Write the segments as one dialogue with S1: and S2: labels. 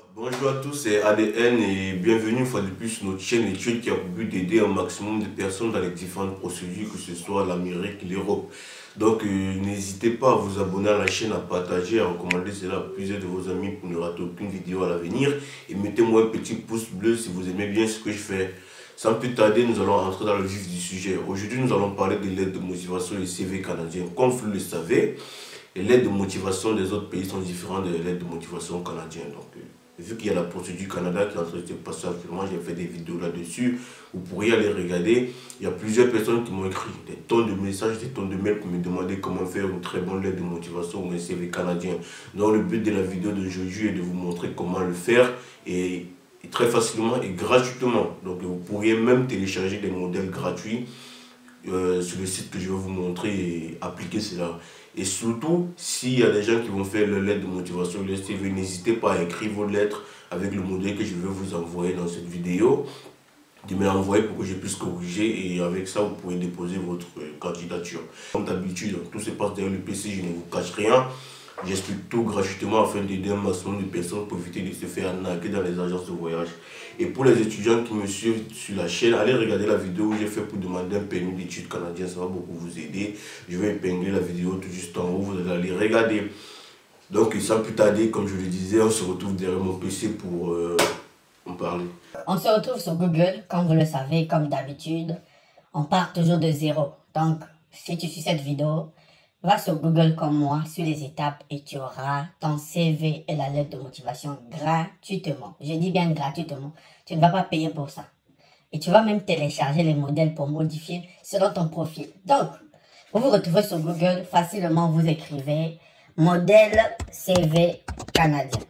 S1: Bonjour à tous, c'est ADN et bienvenue une fois de plus sur notre chaîne étude qui a pour but d'aider un maximum de personnes dans les différentes procédures, que ce soit l'Amérique, l'Europe. Donc n'hésitez pas à vous abonner à la chaîne, à partager, à recommander cela à plusieurs de vos amis pour ne rater aucune vidéo à l'avenir. Et mettez-moi un petit pouce bleu si vous aimez bien ce que je fais. Sans plus tarder, nous allons entrer dans le vif du sujet. Aujourd'hui, nous allons parler de l'aide de motivation et CV canadien. Comme vous le savez, les lettres de motivation des autres pays sont différentes des lettres de motivation canadiennes. Donc, vu qu'il y a la procédure Canada qui est en train de se passer actuellement, j'ai fait des vidéos là-dessus. Vous pourriez aller regarder. Il y a plusieurs personnes qui m'ont écrit des tonnes de messages, des tonnes de mails pour me demander comment faire une très bonne lettre de motivation ou un CV canadien. Donc, le but de la vidéo d'aujourd'hui est de vous montrer comment le faire et très facilement et gratuitement. Donc, vous pourriez même télécharger des modèles gratuits sur le site que je vais vous montrer et appliquer cela. Et surtout, s'il y a des gens qui vont faire leur lettre de motivation, le CV, n'hésitez pas à écrire vos lettres avec le modèle que je vais vous envoyer dans cette vidéo, de me l'envoyer pour que je puisse corriger et avec ça vous pouvez déposer votre candidature. Comme d'habitude, tout se passe derrière le PC, je ne vous cache rien. J'explique tout gratuitement afin d'aider un maximum de personnes pour éviter de se faire arnaquer dans les agences de voyage. Et pour les étudiants qui me suivent sur la chaîne, allez regarder la vidéo où j'ai fait pour demander un permis d'études canadien, ça va beaucoup vous aider. Je vais épingler la vidéo tout juste en haut, vous allez aller regarder. Donc sans plus tarder, comme je le disais, on se retrouve derrière mon PC pour en parler.
S2: On se retrouve sur Google, comme vous le savez, comme d'habitude. On part toujours de zéro. Donc, si tu suis cette vidéo, va sur Google comme moi, sur les étapes, et tu auras ton CV et la lettre de motivation gratuitement. Je dis bien gratuitement. Tu ne vas pas payer pour ça. Et tu vas même télécharger les modèles pour modifier selon ton profil. Donc, vous vous retrouvez sur Google, facilement vous écrivez modèle CV canadien.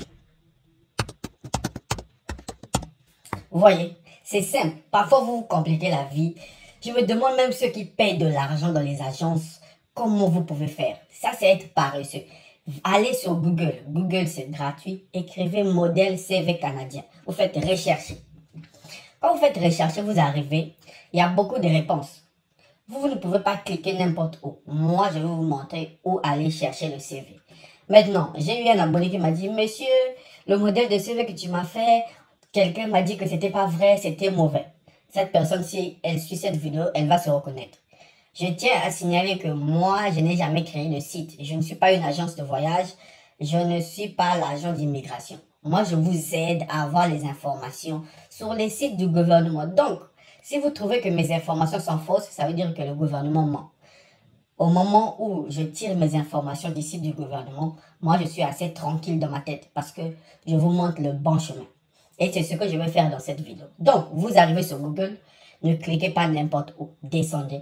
S2: Vous voyez, c'est simple. Parfois, vous vous compliquez la vie. Je me demande même ceux qui payent de l'argent dans les agences, comment vous pouvez faire. Ça, c'est être paresseux. Allez sur Google. Google, c'est gratuit. Écrivez modèle CV canadien. Vous faites rechercher. Quand vous faites rechercher, vous arrivez. Il y a beaucoup de réponses. Vous ne pouvez pas cliquer n'importe où. Moi, je vais vous montrer où aller chercher le CV. Maintenant, j'ai eu un abonné qui m'a dit, monsieur, le modèle de CV que tu m'as fait, quelqu'un m'a dit que c'était pas vrai, c'était mauvais. Cette personne, si elle suit cette vidéo, elle va se reconnaître. Je tiens à signaler que moi, je n'ai jamais créé de site. Je ne suis pas une agence de voyage. Je ne suis pas l'agent d'immigration. Moi, je vous aide à avoir les informations sur les sites du gouvernement. Donc, si vous trouvez que mes informations sont fausses, ça veut dire que le gouvernement ment. Au moment où je tire mes informations du site du gouvernement, moi, je suis assez tranquille dans ma tête parce que je vous montre le bon chemin. Et c'est ce que je vais faire dans cette vidéo. Donc, vous arrivez sur Google, ne cliquez pas n'importe où, descendez.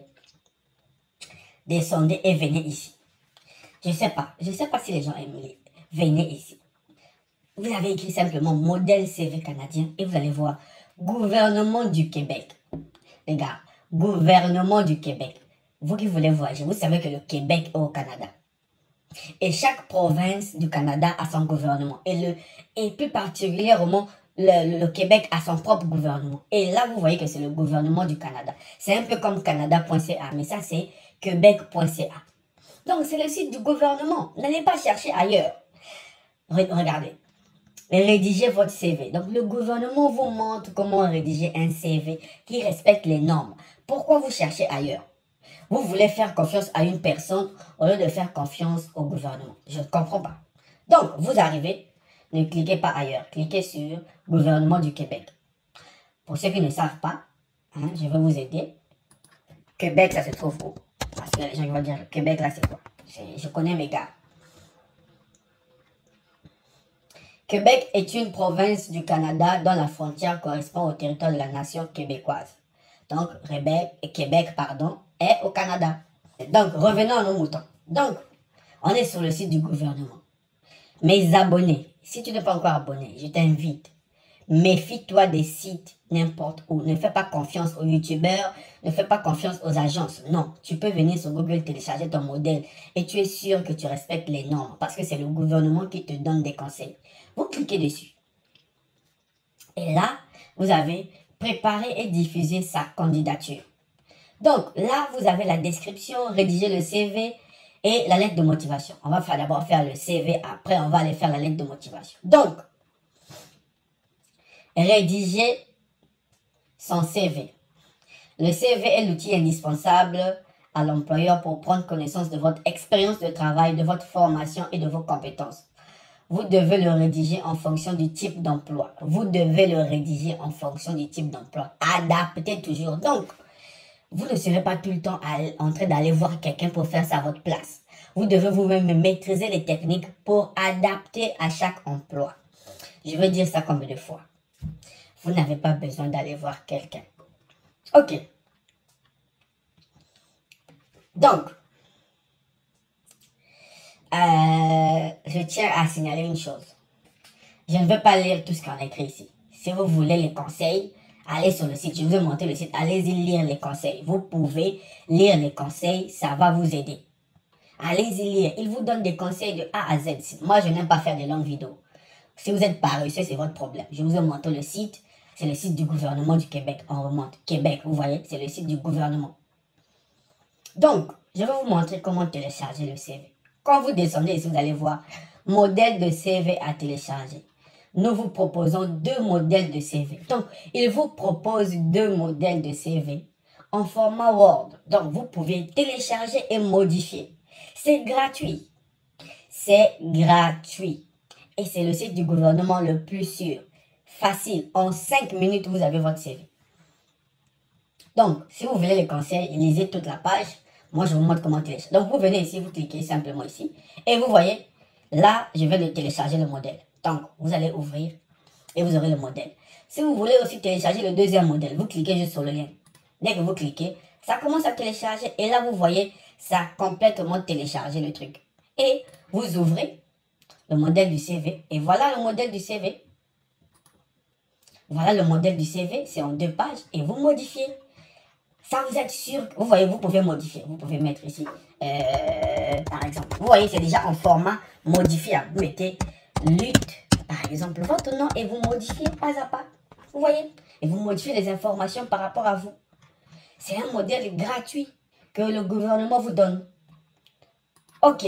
S2: Descendez et venez ici. Je sais pas si les gens aiment les... Venez ici. Vous avez écrit simplement modèle CV canadien et vous allez voir gouvernement du Québec. Les gars, gouvernement du Québec. Vous qui voulez voyager, vous savez que le Québec est au Canada. Et chaque province du Canada a son gouvernement. Et plus particulièrement, le Québec a son propre gouvernement. Et là, vous voyez que c'est le gouvernement du Canada. C'est un peu comme canada.ca, mais ça, c'est québec.ca. Donc, c'est le site du gouvernement. N'allez pas chercher ailleurs. Regardez. Rédigez votre CV. Donc, le gouvernement vous montre comment rédiger un CV qui respecte les normes. Pourquoi vous cherchez ailleurs? Vous voulez faire confiance à une personne au lieu de faire confiance au gouvernement. Je ne comprends pas. Donc, vous arrivez, ne cliquez pas ailleurs. Cliquez sur gouvernement du Québec. Pour ceux qui ne savent pas, je vais vous aider. Québec, ça se trouve où? Parce que les gens vont dire, Québec, là, c'est quoi? Je connais mes gars. Québec est une province du Canada dont la frontière correspond au territoire de la nation québécoise. Donc, Québec, est au Canada. Donc, revenons à nos moutons. Donc, on est sur le site du gouvernement. Mes abonnés, si tu n'es pas encore abonné, je t'invite. Méfie-toi des sites n'importe où. Ne fais pas confiance aux youtubeurs, ne fais pas confiance aux agences. Non, tu peux venir sur Google télécharger ton modèle et tu es sûr que tu respectes les normes parce que c'est le gouvernement qui te donne des conseils. Vous cliquez dessus. Et là, vous avez préparé et diffusé sa candidature. Donc là, vous avez la description, rédiger le CV et la lettre de motivation. On va d'abord faire le CV, après on va aller faire la lettre de motivation. Donc, Rédiger son CV. Le CV est l'outil indispensable à l'employeur pour prendre connaissance de votre expérience de travail, de votre formation et de vos compétences. Vous devez le rédiger en fonction du type d'emploi. Vous devez le rédiger en fonction du type d'emploi. Adaptez toujours. Donc, vous ne serez pas tout le temps en train d'aller voir quelqu'un pour faire ça à votre place. Vous devez vous-même maîtriser les techniques pour adapter à chaque emploi. Je vais dire ça combien de fois. Vous n'avez pas besoin d'aller voir quelqu'un. Ok. Donc, je tiens à signaler une chose. Je ne veux pas lire tout ce qu'on a écrit ici. Si vous voulez les conseils, allez sur le site. Je vous ai montré le site. Allez-y lire les conseils. Vous pouvez lire les conseils. Ça va vous aider. Allez-y lire. Il vous donne des conseils de A à Z. Moi, je n'aime pas faire de longues vidéos. Si vous êtes paresseux, c'est votre problème. Je vous ai montré le site. C'est le site du gouvernement du Québec. On remonte. Québec, vous voyez, c'est le site du gouvernement. Donc, je vais vous montrer comment télécharger le CV. Quand vous descendez ici, vous allez voir modèle de CV à télécharger. Nous vous proposons 2 modèles de CV. Donc, il vous propose 2 modèles de CV en format Word. Donc, vous pouvez télécharger et modifier. C'est gratuit. C'est gratuit. Et c'est le site du gouvernement le plus sûr. Facile. En 5 minutes, vous avez votre CV. Donc, si vous voulez les conseils, lisez toute la page. Moi, je vous montre comment télécharger. Donc, vous venez ici, vous cliquez simplement ici. Et vous voyez, là, je vais télécharger le modèle. Donc, vous allez ouvrir et vous aurez le modèle. Si vous voulez aussi télécharger le deuxième modèle, vous cliquez juste sur le lien. Dès que vous cliquez, ça commence à télécharger. Et là, vous voyez, ça a complètement téléchargé le truc. Et vous ouvrez le modèle du CV. Et voilà le modèle du CV. Voilà le modèle du CV. C'est en 2 pages. Et vous modifiez. Ça, vous êtes sûr. Vous voyez, vous pouvez modifier. Vous pouvez mettre ici, par exemple. Vous voyez, c'est déjà en format modifiable. Vous mettez lutte, par exemple, votre nom et vous modifiez pas à pas. Vous voyez? Et vous modifiez les informations par rapport à vous. C'est un modèle gratuit que le gouvernement vous donne. Ok.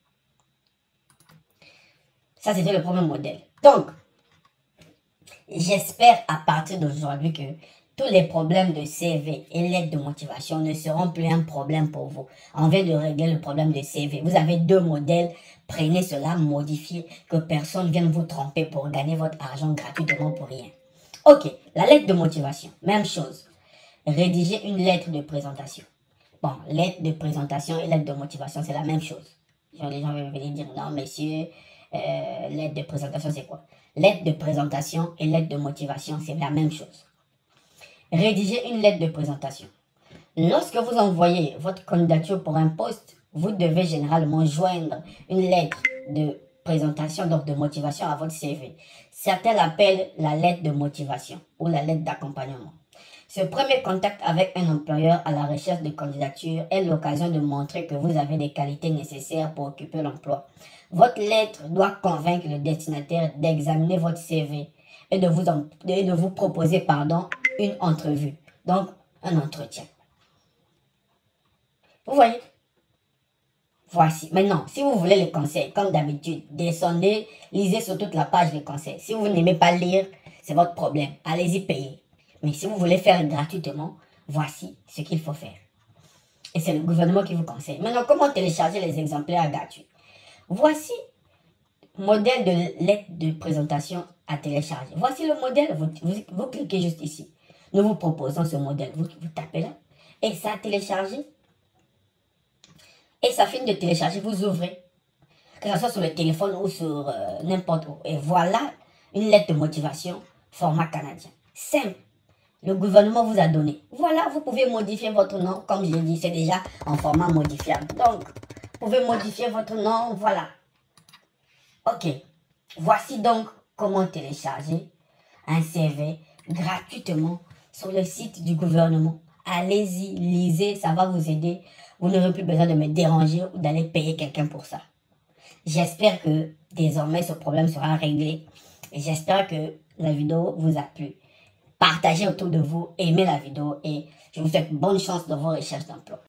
S2: Ça, c'était le premier modèle. Donc, j'espère à partir d'aujourd'hui que tous les problèmes de CV et lettres de motivation ne seront plus un problème pour vous. On vient de régler le problème de CV. Vous avez 2 modèles. Prenez cela, modifiez, que personne ne vienne vous tromper pour gagner votre argent gratuitement pour rien. Ok, la lettre de motivation, même chose. Rédiger une lettre de présentation. Bon, lettre de présentation et lettre de motivation, c'est la même chose. Les gens vont venir dire, non, messieurs, lettre de présentation, c'est quoi? Lettre de présentation et lettre de motivation, c'est la même chose. Rédiger une lettre de présentation. Lorsque vous envoyez votre candidature pour un poste, vous devez généralement joindre une lettre de présentation, donc de motivation à votre CV. Certains l'appellent la lettre de motivation ou la lettre d'accompagnement. Ce premier contact avec un employeur à la recherche de candidature est l'occasion de montrer que vous avez les qualités nécessaires pour occuper l'emploi. Votre lettre doit convaincre le destinataire d'examiner votre CV et de vous proposer une entrevue, donc un entretien. Vous voyez? Voici. Maintenant, si vous voulez les conseils, comme d'habitude, descendez, lisez sur toute la page les conseils. Si vous n'aimez pas lire, c'est votre problème. Allez-y payer. Mais si vous voulez faire gratuitement, voici ce qu'il faut faire. Et c'est le gouvernement qui vous conseille. Maintenant, comment télécharger les exemplaires gratuits? Voici modèle de lettre de présentation à télécharger. Voici le modèle. Vous cliquez juste ici. Nous vous proposons ce modèle. Vous tapez là. Et ça a téléchargé. Et ça finit de télécharger. Vous ouvrez. Que ce soit sur le téléphone ou sur n'importe où. Et voilà une lettre de motivation format canadien. Simple. Le gouvernement vous a donné. Voilà, vous pouvez modifier votre nom. Comme je l'ai dit, c'est déjà en format modifiable. Donc, vous pouvez modifier votre nom. Voilà. Ok. Voici donc comment télécharger un CV gratuitement sur le site du gouvernement. Allez-y, lisez, ça va vous aider. Vous n'aurez plus besoin de me déranger ou d'aller payer quelqu'un pour ça. J'espère que désormais ce problème sera réglé. Et j'espère que la vidéo vous a plu. Partagez autour de vous, aimez la vidéo et je vous souhaite bonne chance dans vos recherches d'emploi.